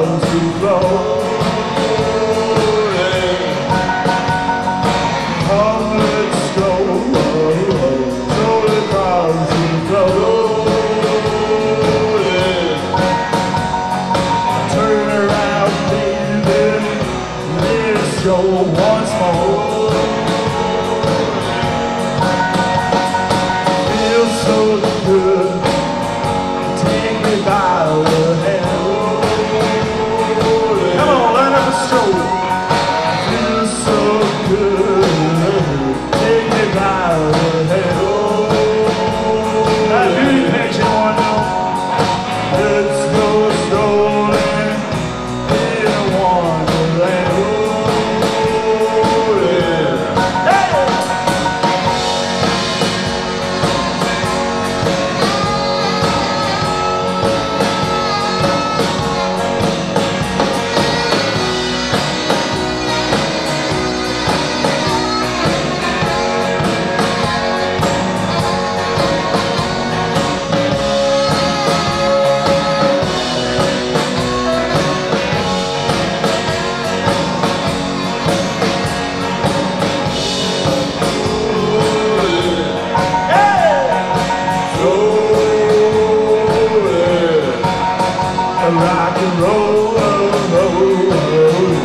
clouds to flow. Come, let's go. Throw the clouds to flow. Turn around, baby. Let's go once more. Feels so good. Take me by the hand. Come on, line up a stroll. Feels so good. Take me by the hand. That beauty picture one now. Let's go strolling in Wonderland. Oh, yeah. Hey! Rock and roll, roll, roll.